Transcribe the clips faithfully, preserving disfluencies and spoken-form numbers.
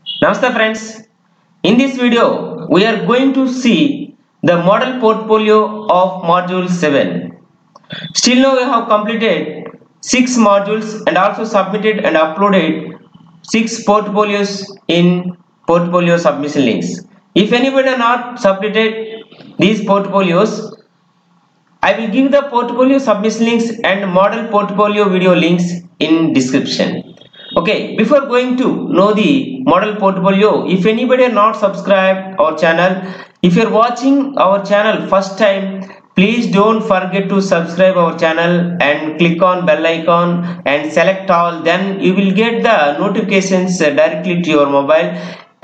Namaste friends. In this video, we are going to see the model portfolio of module seven. Still now we have completed six modules and also submitted and uploaded six portfolios in portfolio submission links. If anybody are not submitted these portfolios, I will give the portfolio submission links and model portfolio video links in description. Okay, before going to know the model portfolio, if anybody are not subscribed our channel, if you are watching our channel first time, please don't forget to subscribe our channel and click on bell icon and select all. Then you will get the notifications directly to your mobile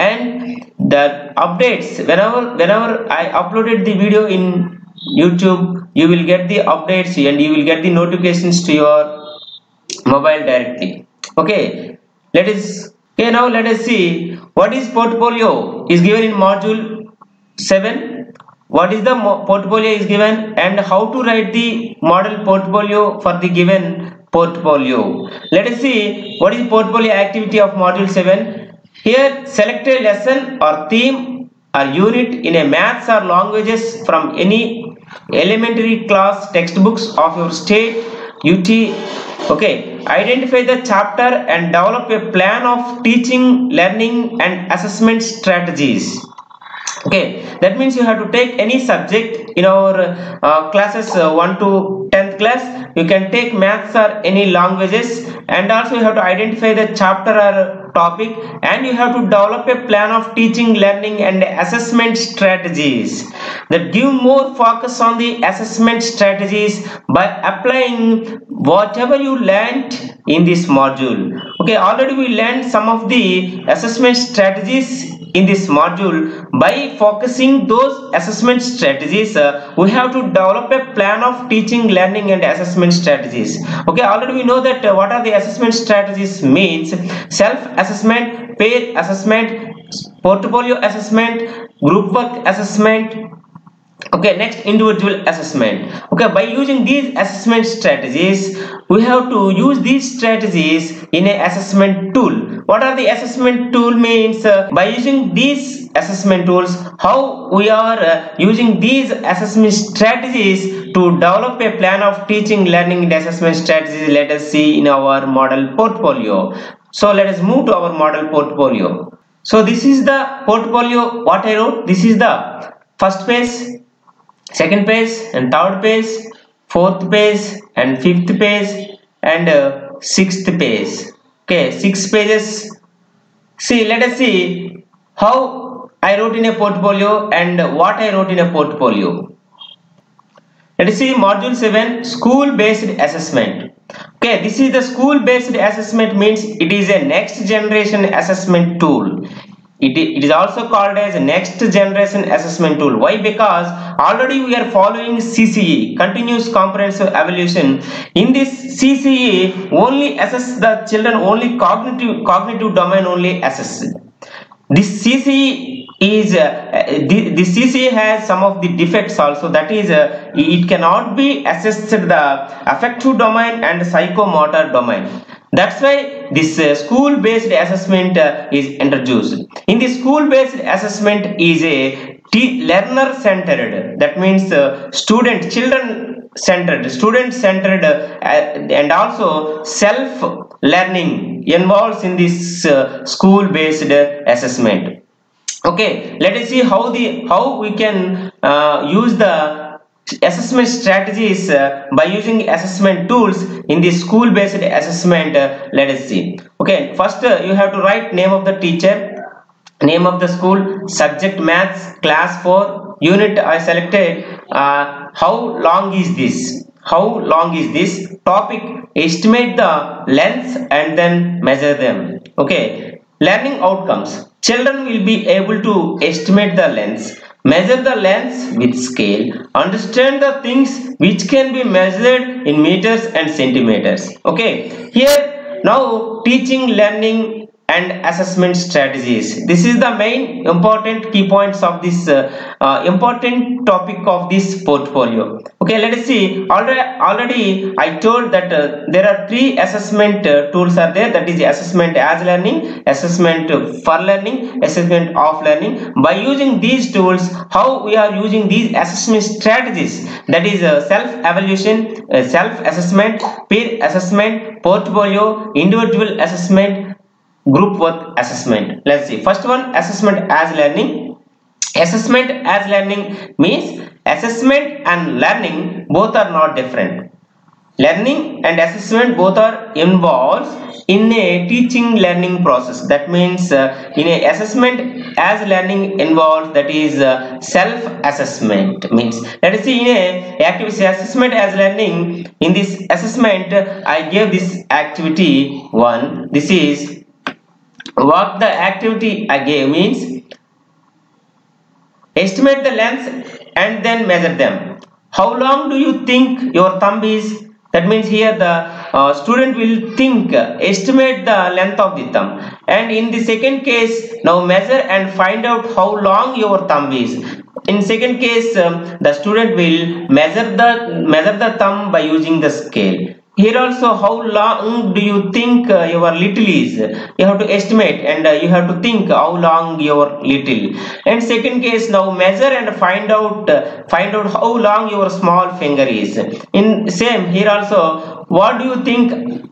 and the updates. Whenever whenever I uploaded the video in YouTube, you will get the updates and you will get the notifications to your mobile directly. Okay, let us okay now let us see what is portfolio is given in module seven. What is the portfolio is given and how to write the model portfolio for the given portfolio. Let us see what is portfolio activity of module seven. Here select a lesson or theme or unit in a maths or languages from any elementary class textbooks of your state U T. Okay, identify the chapter and develop a plan of teaching, learning and assessment strategies. Okay, that means you have to take any subject in our uh, classes uh, one to tenth class. You can take maths or any languages, and also you have to identify the chapter or topic, and you have to develop a plan of teaching, learning and assessment strategies that give more focus on the assessment strategies by applying whatever you learned in this module. Okay, already we learned some of the assessment strategies in this module. By focusing those assessment strategies, uh, we have to develop a plan of teaching, learning and assessment strategies. Okay, already we know that uh, what are the assessment strategies means: self assessment, peer assessment, portfolio assessment, group work assessment. Okay, next individual assessment. Okay, by using these assessment strategies, we have to use these strategies in a assessment tool. What are the assessment tool means? Uh, by using these assessment tools, how we are uh, using these assessment strategies to develop a plan of teaching, learning and assessment strategies, let us see in our model portfolio. So let us move to our model portfolio. So this is the portfolio what I wrote. This is the first page, second page and third page, fourth page and fifth page and uh, sixth page. Okay, six pages. See, let us see how I wrote in a portfolio and what I wrote in a portfolio. Let us see module seven, school based assessment. Okay, this is the school based assessment, means it is a next generation assessment tool. It, it is also called as next generation assessment tool. Why? Because already we are following C C E, continuous comprehensive evaluation. In this C C E only assess the children, only cognitive cognitive domain only assess. This C C E is uh, the, the C C E has some of the defects also, that is uh, it cannot be assessed the affective domain and psychomotor domain. That's why this uh, school based assessment uh, is introduced. In the school based assessment is a learner centered, that means uh, student children centered student centered uh, and also self learning involves in this uh, school based assessment. Okay, let us see how the how we can uh, use the assessment strategies uh, by using assessment tools in the school based assessment. Uh, let us see. Okay, first uh, you have to write name of the teacher, name of the school, subject maths, class four, unit I selected, uh, how long is this, how long is this, topic, estimate the length and then measure them. Okay, learning outcomes, children will be able to estimate the lengths, measure the lengths with scale, understand the things which can be measured in meters and centimeters. Okay, here now teaching, learning and assessment strategies. This is the main important key points of this uh, uh, important topic of this portfolio. Okay, let us see. Already, already I told that uh, there are three assessment uh, tools are there. That is assessment as learning, assessment for learning, assessment of learning. By using these tools, how we are using these assessment strategies, that is uh, self-evaluation, uh, self-assessment, peer assessment, portfolio, individual assessment, group work assessment. Let's see. First one, assessment as learning. Assessment as learning means assessment and learning both are not different. Learning and assessment both are involved in a teaching learning process. That means uh, in a assessment as learning involves, that is uh, self assessment means. Let us see in a activity assessment as learning. In this assessment I gave this activity one. This is what the activity I gave means estimate the length and then measure them. How long do you think your thumb is? That means here the uh, student will think, uh, estimate the length of the thumb. And in the second case, now measure and find out how long your thumb is. In second case, um, the student will measure the measure the thumb by using the scale. Here also, how long do you think uh, your little is? You have to estimate and uh, you have to think how long your little. And second case, now measure and find out uh, find out how long your small finger is. In same here also, what do you think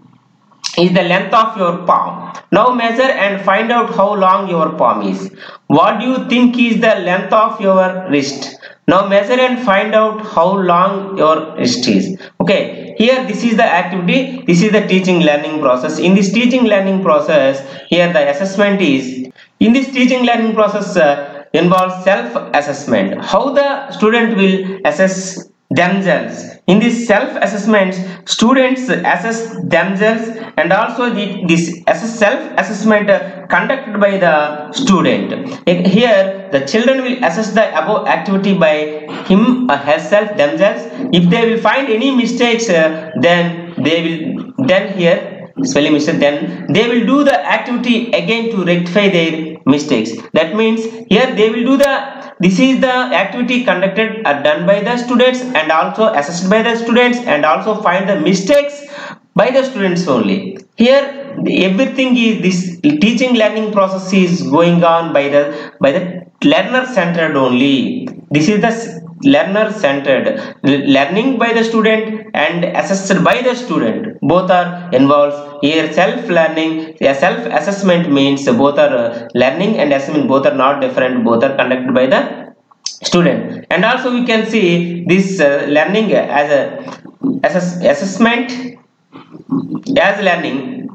is the length of your palm? Now measure and find out how long your palm is. What do you think is the length of your wrist? Now measure and find out how long your wrist is. Okay. Here this is the activity, this is the teaching learning process. In this teaching learning process, here the assessment is, in this teaching learning process uh, involves self-assessment. How the student will assess themselves. In this self-assessment, students assess themselves, and also the, this assess self-assessment uh, conducted by the student. Here the children will assess the above activity by him or herself themselves. If they will find any mistakes, uh, then they will then here spelling mistake, then they will do the activity again to rectify their mistakes. That means here they will do the, this is the activity conducted uh, done by the students and also assessed by the students, and also find the mistakes by the students only. Here everything is, this teaching learning process is going on by the by the learner centered only. This is the learner centered, learning by the student and assessed by the student, both are involved. Here self learning, self assessment means both are uh, learning and assessment both are not different, both are conducted by the student. And also we can see this uh, learning as a assess, assessment as learning.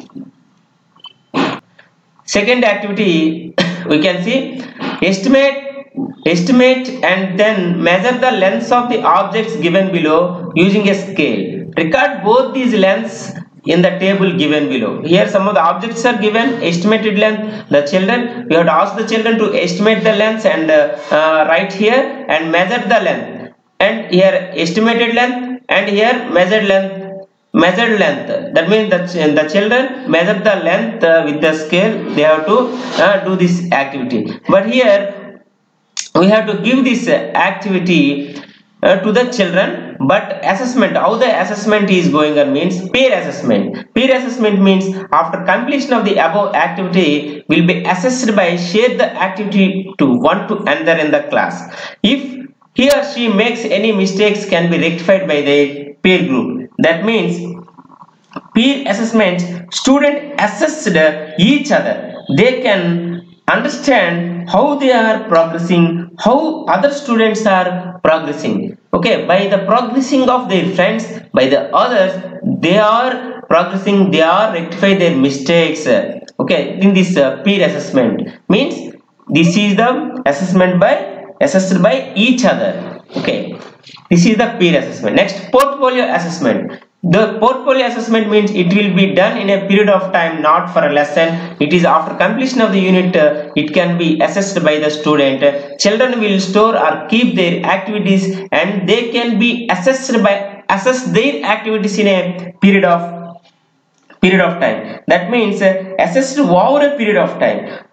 Second activity we can see estimate estimate and then measure the lengths of the objects given below using a scale. Record both these lengths in the table given below. Here some of the objects are given, estimated length. The children, we have to ask the children to estimate the lengths and uh, uh, write here and measure the length. And here estimated length and here measured length. Measured length, that means that the children measure the length uh, with the scale. They have to uh, do this activity. But here we have to give this uh, activity uh, to the children. But assessment, how the assessment is going on means peer assessment. Peer assessment means after completion of the above activity will be assessed by share the activity to one to another in the class. If he or she makes any mistakes, can be rectified by the peer group. That means peer assessment, student assessed each other. They can understand how they are progressing, how other students are progressing. Okay, by the progressing of their friends, by the others, they are progressing, they are rectify their mistakes. Okay, in this uh, peer assessment means this is the assessment by assessed by each other. Okay, this is the peer assessment. Next, portfolio assessment. The portfolio assessment means it will be done in a period of time, not for a lesson. It is after completion of the unit. Uh, it can be assessed by the student. Uh, children will store or keep their activities, and they can be assessed by assess their activities in a period of period of time. That means uh, assessed over a period of time.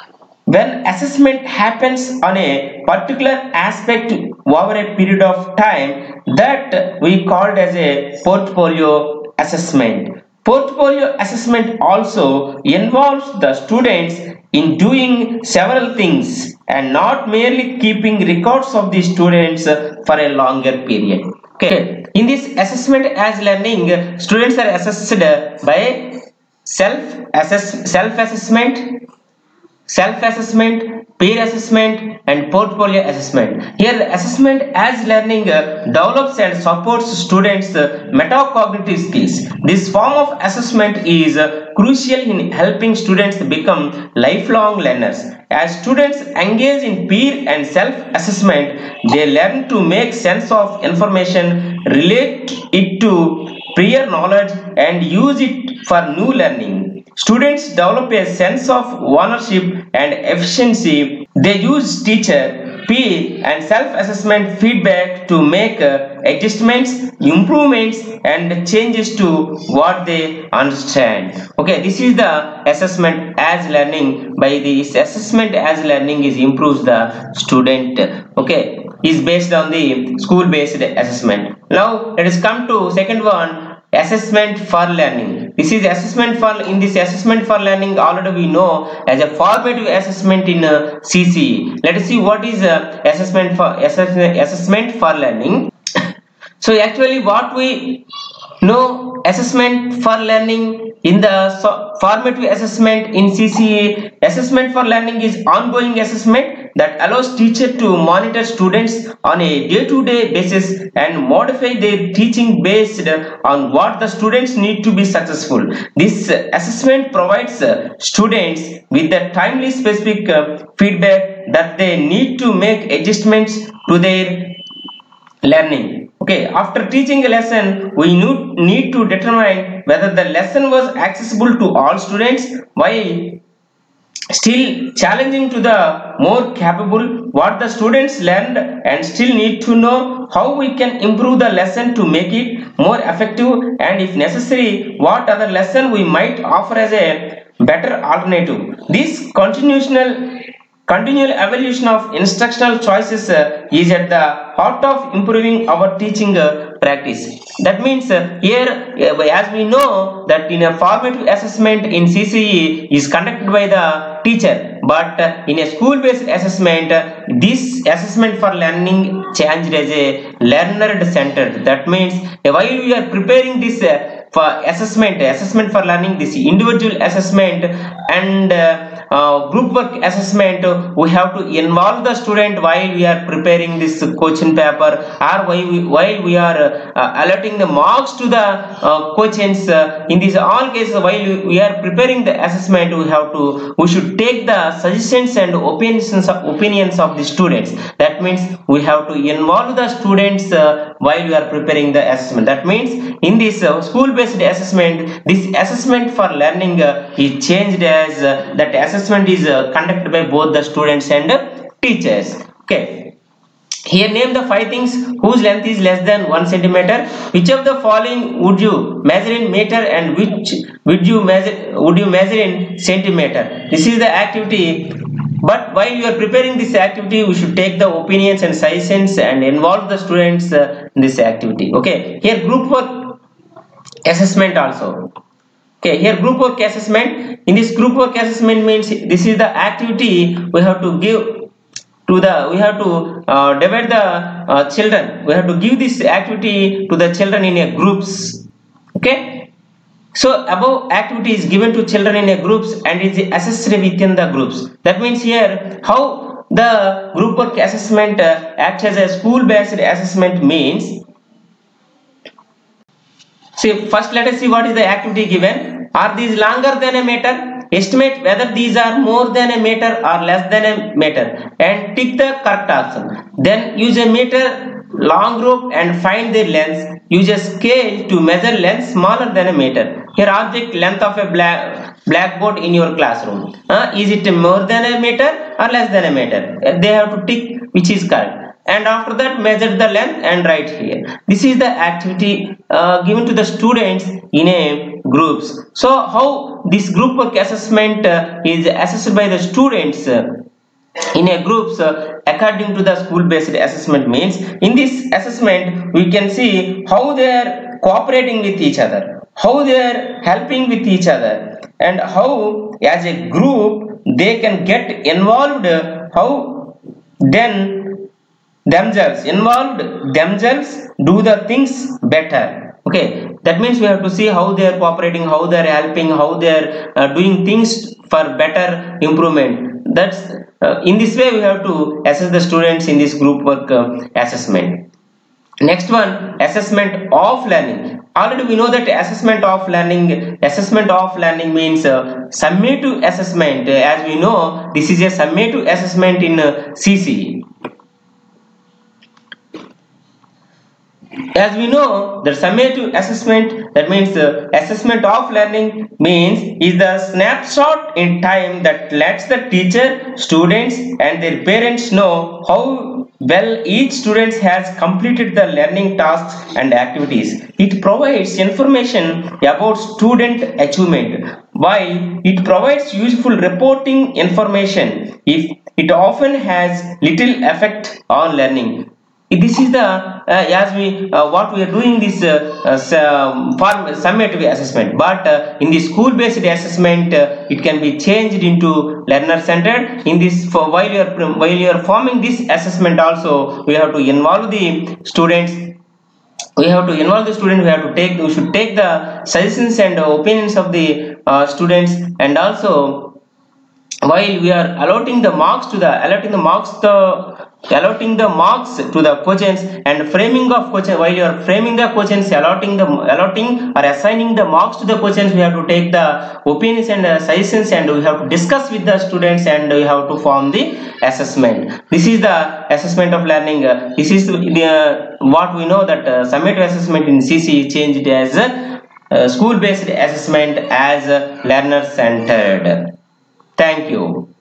When assessment happens on a particular aspect over a period of time, that we called as a portfolio assessment. Portfolio assessment also involves the students in doing several things and not merely keeping records of the students for a longer period. Okay. In this assessment as learning, students are assessed by self assess self assessment, self-assessment, peer assessment and portfolio assessment. Here the assessment as learning uh, develops and supports students' uh, metacognitive skills. This form of assessment is uh, crucial in helping students become lifelong learners. As students engage in peer and self-assessment, they learn to make sense of information, relate it to prior knowledge and use it for new learning. Students develop a sense of ownership and efficiency. They use teacher, peer and self-assessment feedback to make uh, adjustments, improvements and changes to what they understand. Okay, this is the assessment as learning. By this assessment as learning is improves the student. Okay, is based on the school-based assessment. Now let us come to second one. Assessment for learning. This is assessment for in this assessment for learning already we know as a formative assessment in uh, C C E. Let us see what is uh, assessment for assessment assessment for learning. So actually what we know assessment for learning in the so formative assessment in C C E, assessment for learning is ongoing assessment that allows teacher to monitor students on a day-to-day basis and modify their teaching based on what the students need to be successful. This assessment provides students with the timely specific feedback that they need to make adjustments to their learning. Okay, after teaching a lesson, we need to determine whether the lesson was accessible to all students while still challenging to the more capable what the students learned, and still need to know how we can improve the lesson to make it more effective, and if necessary what other lesson we might offer as a better alternative. This continual continual evolution of instructional choices uh, is at the heart of improving our teaching uh, practice. That means uh, here uh, as we know that in a formative assessment in C C E is conducted by the teacher, but uh, in a school based assessment uh, this assessment for learning changed as a learner centered. That means uh, while we are preparing this uh, for assessment assessment for learning, this individual assessment and uh, uh, group work assessment, uh, we have to involve the student while we are preparing this question paper, or while we, while we are uh, allotting the marks to the uh, questions. Uh, in these all cases while we are preparing the assessment, we have to we should take the suggestions and opinions of, opinions of the students. That means we have to involve the students uh, while we are preparing the assessment. That means in this uh, school based assessment, this assessment for learning uh, is changed as uh, that assessment is uh, conducted by both the students and uh, teachers. Okay, here name the five things whose length is less than one centimeter. Which of the following would you measure in meter, and which would you measure would you measure in centimeter? This is the activity. But while you are preparing this activity, we should take the opinions and suggestions and involve the students uh, in this activity. Okay, here group work assessment also. Okay, here group work assessment. In this group work assessment means this is the activity we have to give to the we have to uh, divide the uh, children. We have to give this activity to the children in a groups. Okay, so above activity is given to children in a groups and is assessed within the groups. That means here how the group work assessment uh, acts as a school based assessment means. See, first let us see what is the activity given. Are these longer than a meter? Estimate whether these are more than a meter or less than a meter and tick the correct option. Then use a meter long rope and find their length. Use a scale to measure length smaller than a meter. Here object length of a black blackboard in your classroom. Uh, is it more than a meter or less than a meter? They have to tick which is correct. and after that measure the length and write here. This is the activity uh, given to the students in a groups. So how this group work assessment uh, is assessed by the students uh, in a groups uh, according to the school based assessment means, in this assessment we can see how they are cooperating with each other, how they are helping with each other, and how as a group they can get involved, uh, how then themselves involved themselves do the things better. Okay, that means we have to see how they are cooperating, how they are helping, how they are uh, doing things for better improvement. That's uh, in this way we have to assess the students in this group work uh, assessment. Next one, assessment of learning. Already we know that assessment of learning assessment of learning means uh, summative assessment. Uh, as we know, this is a summative assessment in uh, C C E. As we know, the summative assessment, that means the uh, assessment of learning means is the snapshot in time that lets the teacher, students and their parents know how well each student has completed the learning tasks and activities. It provides information about student achievement. While it provides useful reporting information, if it often has little effect on learning. This is the uh, as we uh, what we are doing this uh, uh, form summative assessment, but uh, in the school based assessment uh, it can be changed into learner centered. In this, for while you are while you are forming this assessment also, we have to involve the students, we have to involve the student, we have to take we should take the suggestions and opinions of the uh, students, and also while we are allotting the marks to the allotting the marks the allotting the marks to the questions and framing of question, while you are framing the questions, allotting the allotting or assigning the marks to the questions, we have to take the opinions and uh, suggestions, and we have to discuss with the students, and we have to form the assessment. This is the assessment of learning. Uh, this is the uh, what we know that uh, summative assessment in C C E changed as uh, uh, school based assessment as uh, learner centered. Thank you.